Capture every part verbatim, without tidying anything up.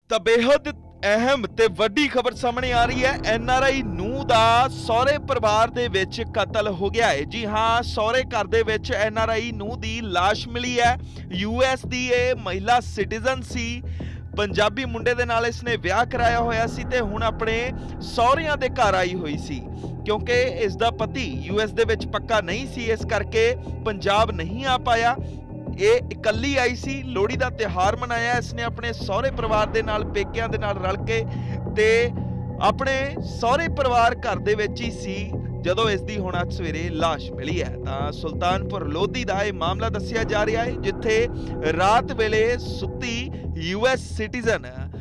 ਤਾਂ ਬੇहद ਅਹਿਮ ਤੇ ਵੱਡੀ ਖਬਰ ਸਾਹਮਣੇ ਆ ਰਹੀ ਹੈ। ਐਨ ਆਰ ਆਈ ਨੂੰਹ ਦਾ ਸਹੁਰੇ ਪਰਿਵਾਰ ਦੇ ਵਿੱਚ ਕਤਲ ਹੋ ਗਿਆ ਹੈ। ਜੀ ਹਾਂ, ਸਹੁਰੇ ਘਰ ਦੇ ਵਿੱਚ ਐਨ ਆਰ ਆਈ ਨੂੰਹ ਦੀ ਲਾਸ਼ ਮਿਲੀ ਹੈ। ਯੂ ਐਸ ਦੀ ਇਹ ਮਹਿਲਾ ਸਿਟੀਜ਼ਨ ਸੀ। ਪੰਜਾਬੀ ਮੁੰਡੇ ਦੇ ਨਾਲ ਇਸਨੇ ਵਿਆਹ ਕਰਾਇਆ ਹੋਇਆ ਸੀ ਤੇ ਹੁਣ ਆਪਣੇ ਸਹੁਰਿਆਂ ਦੇ ਘਰ ਆਈ ਹੋਈ ਸੀ, ਕਿਉਂਕਿ ਇਸ ਦਾ ਪਤੀ ਯੂ ਐਸ ਦੇ ਵਿੱਚ ਪੱਕਾ ਨਹੀਂ ਸੀ, ਇਸ ਕਰਕੇ ਪੰਜਾਬ ਨਹੀਂ ਆ ਪਾਇਆ। ਇਹ ਇਕੱਲੀ ਆਈ ਸੀ। ਲੋਹੜੀ ਦਾ ਤਿਉਹਾਰ ਮਨਾਇਆ ਇਸਨੇ ਆਪਣੇ ਸਹੁਰੇ ਪਰਿਵਾਰ ਦੇ ਨਾਲ, ਪੇਕਿਆਂ ਦੇ ਨਾਲ ਰਲ ਕੇ, ਤੇ ਆਪਣੇ ਸਹੁਰੇ ਪਰਿਵਾਰ ਘਰ ਦੇ ਵਿੱਚ ਹੀ ਸੀ ਜਦੋਂ ਇਸ ਦੀ ਹੁਣ ਅੱਜ ਸਵੇਰੇ ਲਾਸ਼ ਮਿਲੀ ਹੈ। ਤਾਂ ਸੁਲਤਾਨਪੁਰ ਲੋਧੀ ਦਾ ਇਹ ਮਾਮਲਾ ਦੱਸਿਆ ਜਾ ਰਿਹਾ ਹੈ, ਜਿੱਥੇ ਰਾਤ ਵੇਲੇ ਸੁੱਤੀ U S citizen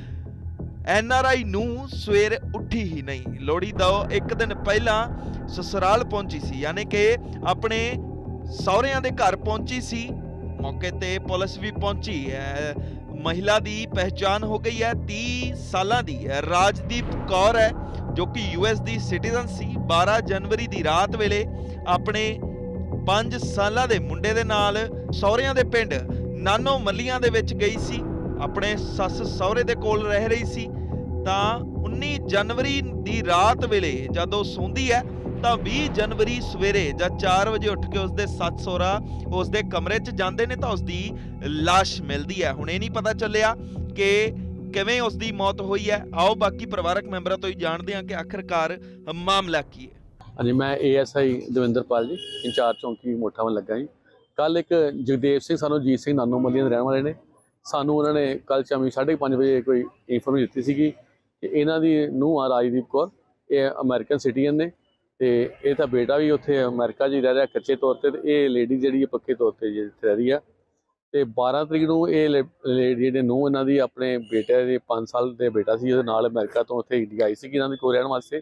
N R I ਨੂੰ ਸਵੇਰ ਉੱਠੀ ਹੀ ਨਹੀਂ। ਲੋਹੜੀ ਤੋਂ ਇੱਕ ਦਿਨ ਪਹਿਲਾਂ ਸਸੁਰਾਲ ਪਹੁੰਚੀ ਸੀ, ਯਾਨੀ ਕਿ ਆਪਣੇ ਸਹੁਰਿਆਂ ਦੇ ਘਰ ਪਹੁੰਚੀ ਸੀ। मौके ते पुलिस भी पहुंची है। महिला की पहचान हो गई है, तीस साल की है, राजदीप कौर है, जो कि यू एस की सिटीजन सी। बारह जनवरी की रात वेले अपने पांच साल के मुंडे दे नाल सहुरियां दे पिंड नानो मलियां दे विच गई सी, अपने सस सहुरे दे कोल रह रही सी। तां उन्नीस जनवरी की रात वेले जदों सोंदी है ਤਾਂ ਵੀਹ ਜਨਵਰੀ ਸਵੇਰੇ ਜਦ ਚਾਰ ਵਜੇ ਉੱਠ ਕੇ ਉਸਦੇ ਸੱਸ ਸਹੁਰਾ ਉਸਦੇ ਕਮਰੇ 'ਚ ਜਾਂਦੇ ਨੇ ਤਾਂ ਉਸਦੀ ਲਾਸ਼ ਮਿਲਦੀ ਹੈ। ਹੁਣ ਇਹ ਨਹੀਂ ਪਤਾ ਚੱਲਿਆ ਕਿ ਕਿਵੇਂ ਉਸਦੀ ਮੌਤ ਹੋਈ ਹੈ। ਆਓ ਬਾਕੀ ਪਰਿਵਾਰਕ ਮੈਂਬਰਾਂ ਤੋਂ ਹੀ ਜਾਣਦੇ ਹਾਂ ਕਿ ਆਖਿਰਕਾਰ ਮਾਮਲਾ ਕੀ ਹੈ। ਹਾਂਜੀ, ਮੈਂ ਏ ਐਸ ਆਈ ਦਵਿੰਦਰਪਾਲ ਜੀ, ਇੰਚਾਰਜ ਚੌਂਕੀ ਮੋਠਾ ਵੱਲ ਲੱਗਾ ਜੀ। ਕੱਲ ਇੱਕ ਜਗਦੇਵ ਸਿੰਘ ਸਾਨੂੰ ਜੀਤ ਸਿੰਘ ਨਾਨੋ ਮੱਲੀਆਂ ਦੇ ਰਹਿਣ ਵਾਲੇ ਨੇ, ਸਾਨੂੰ ਉਹਨਾਂ ਨੇ ਕੱਲ ਸ਼ਾਮੀ ਸਾਢੇ ਪੰਜ ਵਜੇ ਕੋਈ ਇਨਫੋਰਮੇਸ਼ਨ ਦਿੱਤੀ ਸੀਗੀ ਕਿ ਇਹਨਾਂ ਦੀ ਨੂੰਹ ਆ ਰਾਜਦੀਪ ਕੌਰ, ਇਹ ਅਮਰੀਕਨ ਸਿਟੀਜ਼ਨ ਨੇ ਤੇ ਇਹ ਤਾਂ ਬੇਟਾ ਵੀ ਉੱਥੇ ਅਮਰੀਕਾ 'ਚ ਹੀ ਰਹਿ ਰਿਹਾ ਕੱਚੇ ਤੌਰ 'ਤੇ, ਤੇ ਇਹ ਲੇਡੀ ਜਿਹੜੀ ਹੈ ਪੱਕੇ ਤੌਰ 'ਤੇ ਜਿੱਥੇ ਰਹਿ ਰਹੀ ਆ। ਤੇ ਬਾਰਾਂ ਤਰੀਕ ਨੂੰ ਇਹ ਲੇਡੀ ਜਿਹੜੇ ਨੂੰਹ ਇਹਨਾਂ ਦੀ ਆਪਣੇ ਬੇਟੇ ਦੇ ਪੰਜ ਸਾਲ ਦੇ ਬੇਟਾ ਸੀ, ਉਹਦੇ ਨਾਲ ਅਮਰੀਕਾ ਤੋਂ ਉੱਥੇ ਇੰਡੀਆ ਆਈ ਸੀਗੀ ਇਹਨਾਂ ਦੇ ਕੋਲ ਰਹਿਣ ਵਾਸਤੇ।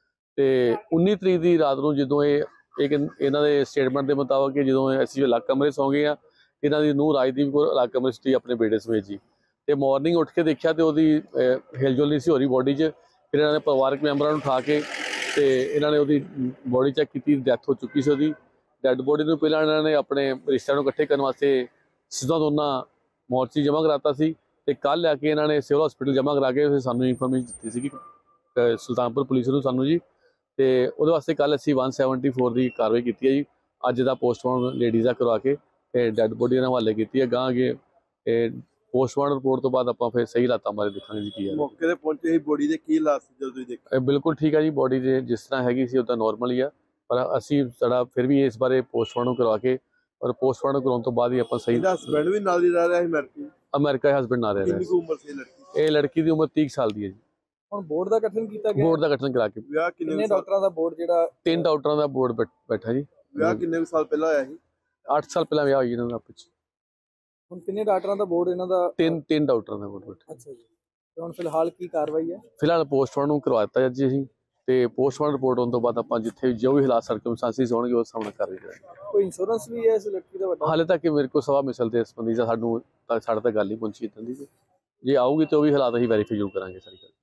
ਤੇ ਉੱਨੀ ਤਰੀਕ ਦੀ ਰਾਤ ਨੂੰ ਜਦੋਂ ਇਹ ਇੱਕ ਇਹਨਾਂ ਦੇ ਸਟੇਟਮੈਂਟ ਦੇ ਮੁਤਾਬਕ ਕਿ ਜਦੋਂ ਅਸੀਂ ਅਲੱਗ ਕਮਰੇ ਸੌਂ ਗਏ ਆ, ਇਹਨਾਂ ਦੀ ਨੂੰਹ ਰਾਜਦੀਪ ਕੌਰ ਅਲੱਗ ਕਮਰੇ 'ਚ ਆਪਣੇ ਬੇਟੇ ਸਮੇਤ ਜੀ। ਤੇ ਮਾਰਨਿੰਗ ਉੱਠ ਕੇ ਦੇਖਿਆ ਤੇ ਉਹਦੀ ਹਿਲਜੁਲ ਨਹੀਂ ਸੀ ਹੋ ਰਹੀ ਬੋਡੀ 'ਚ। ਫਿਰ ਇਹਨਾਂ ਨੇ ਪਰਿਵਾਰਕ ਮੈਂਬਰਾਂ ਨੂੰ ਉਠਾ ਕੇ ਤੇ ਇਹਨਾਂ ਨੇ ਉਹਦੀ ਬੋਡੀ ਚੈੱਕ ਕੀਤੀ, ਡੈਥ ਹੋ ਚੁੱਕੀ ਸੀ ਉਹਦੀ। ਡੈੱਡ ਬੋਡੀ ਨੂੰ ਪਹਿਲਾਂ ਇਹਨਾਂ ਨੇ ਆਪਣੇ ਰਿਸ਼ਤੇਦਾਰਾਂ ਨੂੰ ਇਕੱਠੇ ਕਰਨ ਵਾਸਤੇ ਸਿੱਧਾ ਦੋਨਾਂ ਮੋਰਚੀ ਜਮ੍ਹਾਂ ਕਰਾਤਾ ਸੀ, ਤੇ ਕੱਲ੍ਹ ਲੈ ਕੇ ਇਹਨਾਂ ਨੇ ਸਿਵਲ ਹਸਪੀਟਲ ਜਮ੍ਹਾਂ ਕਰਾ ਕੇ ਫਿਰ ਸਾਨੂੰ ਇਨਫੋਰਮੇਸ਼ਨ ਦਿੱਤੀ ਸੀਗੀ ਸੁਲਤਾਨਪੁਰ ਪੁਲਿਸ ਨੂੰ ਸਾਨੂੰ ਜੀ। ਤੇ ਉਹਦੇ ਵਾਸਤੇ ਕੱਲ੍ਹ ਅਸੀਂ ਇੱਕ ਸੌ ਚੌਹੱਤਰ ਦੀ ਕਾਰਵਾਈ ਕੀਤੀ ਹੈ ਜੀ। ਅੱਜ ਦਾ ਪੋਸਟਮਾਰਟਮ ਲੇਡੀਜ਼ ਦਾ ਕਰਵਾ ਕੇ ਤੇ ਡੈੱਡ ਬੋਡੀ ਇਹਨਾਂ ਹਵਾਲੇ ਕੀਤੀ ਹੈ। ਗਾਂ ਅੱਗੇ ਪੋਸਟਮਾਰਟਮ ਰਿਪੋਰਟ ਤੋਂ ਬਾਅਦ ਆਪਾਂ ਫਿਰ ਸਹੀ ਹਾਲਾਤਾਂ ਬਾਰੇ ਦੇਖਾਂਗੇ ਜੀ ਕੀ ਹੈ। ਮੌਕੇ ਤੇ ਪਹੁੰਚੇ ਸੀ, ਬੋਡੀ ਦੇ ਕੀ ਹਾਲਾਤ ਸੀ ਜਦੋਂ ਤੁਸੀਂ ਦੇਖਿਆ? ਬਿਲਕੁਲ ਠੀਕ ਹੈ ਜੀ, ਬੋਡੀ ਦੇ ਜਿਸ ਤਰ੍ਹਾਂ ਹੈਗੀ ਸੀ ਉੱਦਾਂ ਨੋਰਮਲ ਹੀ ਆ, ਪਰ ਅਸੀਂ ਸਾਡਾ ਫਿਰ ਵੀ ਇਸ ਬਾਰੇ ਪੋਸਟਮਾਰਟਮ ਕਰਵਾ ਕੇ ਔਰ ਪੋਸਟਮਾਰਟਮ ਕਰਾਉਣ ਤੋਂ ਬਾਅਦ ਹੀ ਆਪਾਂ ਸਹੀ। ਇਹਦਾ ਹਸਬੈਂਡ ਵੀ ਨਾਲ ਹੀ ਰਹਿ ਰਿਹਾ ਸੀ ਅਮਰੀਕਾ? ਅਮਰੀਕਾ ਹਸਬੈਂਡ ਨਾਲ ਰਹਿ ਰਿਹਾ। ਕਿੰਨੀ ਕੁ ਉਮਰ ਸੀ ਲੜਕੀ? ਇਹ ਲੜਕੀ ਦੀ ਉਮਰ ਤੀਹ ਸਾਲ ਦੀ ਹੈ ਜੀ। ਹੁਣ ਬੋਰਡ ਦਾ ਗਠਨ ਕੀਤਾ ਗਿਆ? ਬੋਰਡ ਦਾ ਗਠਨ ਕਰਾ ਕੇ। ਵਿਆਹ ਕਿੰਨੇ ਡਾਕਟਰਾਂ ਦਾ ਬੋਰਡ? ਜਿਹੜਾ ਤਿੰਨ ਡਾਕਟਰਾਂ ਦਾ ਬੋਰਡ ਬੈਠਾ ਜੀ। ਵਿਆਹ ਕਿੰਨੇ ਸਾਲ ਪਹਿਲਾਂ ਹੋਇਆ ਸੀ? ਅੱਠ ਸਾਲ ਪਹਿਲਾਂ ਵਿਆਹ ਹੋਈ ਇਹਨਾਂ ਦਾ ਆਪਸ। ਹੁਣ ਕਿੰਨੇ ਡਾਕਟਰਾਂ ਦਾ ਬੋਰਡ ਇਹਨਾਂ ਦਾ? ਤਿੰਨ ਤਿੰਨ ਡਾਕਟਰਾਂ ਦਾ ਬੋਰਡ ਬੈਠਾ। ਅੱਛਾ ਜੀ। ਤੇ ਹੁਣ ਫਿਲਹਾਲ ਕੀ ਕਾਰਵਾਈ ਹੈ? ਫਿਲਹਾਲ ਪੋਸਟਮਾਰਟਮ ਕਰਵਾ ਦਿੱਤਾ ਜੀ ਅਸੀਂ, ਤੇ ਪੋਸਟਮਾਰਟਮ ਰਿਪੋਰਟ ਆਉਣ ਤੋਂ ਬਾਅਦ ਆਪਾਂ ਜਿੱਥੇ ਜੋ ਵੀ ਹਾਲਾਤ ਸਰਕਮਸਟੈਂਸਿਸ ਹੋਣਗੇ ਉਸ ਸਾਹਮਣੇ ਕਾਰਵਾਈ ਕਰਾਂਗੇ। ਕੋਈ ਇੰਸ਼ੋਰੈਂਸ ਵੀ ਹੈ ਇਸ ਲੜਕੀ ਦਾ ਵੱਡਾ? ਹਾਲੇ ਤੱਕ ਮੇਰੇ ਕੋਲ ਸਵਾ ਮਿਸਲ ਦੇ ਸੰਬੰਧੀ ਸਾਨੂੰ ਸਾਡੇ ਤੱਕ ਗੱਲ ਨਹੀਂ ਪਹੁੰਚੀ ਇੱਦਾਂ ਦੀ। ਜੇ ਆਊਗੀ ਤਾਂ ਉਹ ਵੀ ਹਾਲਾਤ ਅਸੀਂ ਵੈਰੀਫਾਈ ਜ਼ਰੂਰ ਕਰਾਂਗੇ ਸਾਰੀ ਗੱਲ।